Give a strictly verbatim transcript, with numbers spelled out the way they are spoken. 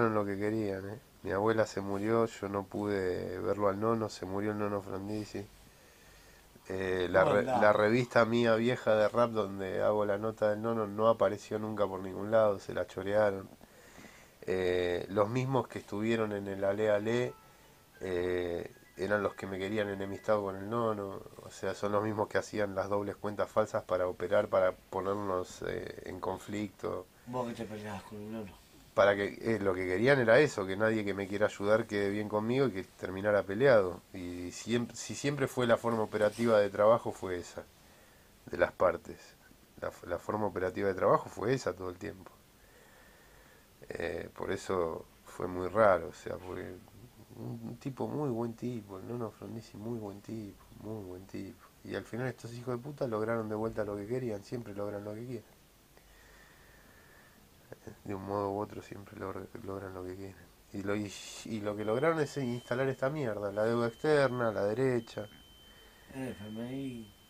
lo que querían, ¿eh? Mi abuela se murió, yo no pude verlo al nono, se murió el nono Frondizi. Eh, la, ¿Cómo re- la andaba? revista mía vieja de rap donde hago la nota del nono no apareció nunca por ningún lado, se la chorearon. Eh, los mismos que estuvieron en el Ale Ale eh, eran los que me querían enemistado con el nono, o sea, son los mismos que hacían las dobles cuentas falsas para operar, para ponernos eh, en conflicto. Vos que te peleabas con el nono. Para que eh, lo que querían era eso, que nadie que me quiera ayudar quede bien conmigo y que terminara peleado. Y siempre, si siempre fue la forma operativa de trabajo fue esa, de las partes. La, la forma operativa de trabajo fue esa todo el tiempo. Eh, por eso fue muy raro, o sea, porque un, un tipo muy buen tipo, el Nono Frondizi muy buen tipo, muy buen tipo. Y al final estos hijos de puta lograron de vuelta lo que querían, siempre logran lo que quieren. De un modo u otro siempre logran, logran lo que quieren. Y lo, y, y lo que lograron es instalar esta mierda, la deuda externa, la derecha. El F M I.